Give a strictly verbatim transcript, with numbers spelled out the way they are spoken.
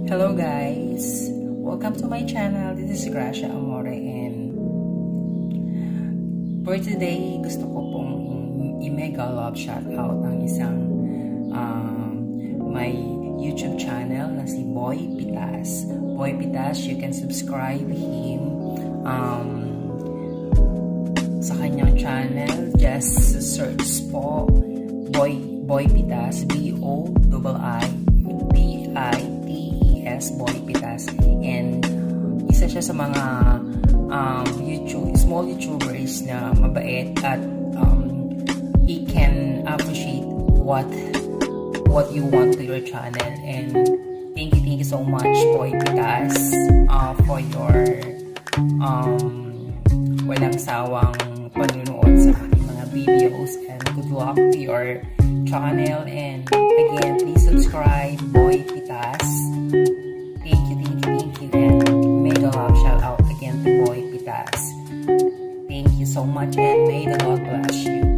Hello guys! Welcome to my channel. This is Gracia Amore, and for today, gusto ko pong i-mega love shoutout ang isang um, my YouTube channel na si Boy Pitas. Boy Pitas, you can subscribe him um, sa kanyang channel. Just search po Boy, Boy Pitas, B O I P I T E S, Boy Pitas. And isa siya sa mga um, YouTube, small YouTubers na mabait at um, he can appreciate what what you want to your channel. And thank you, thank you so much, Boy Pitas, uh, for your um, walang sawang panunood sa aking mga videos, and good luck to your channel. And again, please subscribe Boy Pitas. Thank you, thank you, thank you, and mega love shout out again to Boy Pitas. Thank you so much, and may the Lord bless you.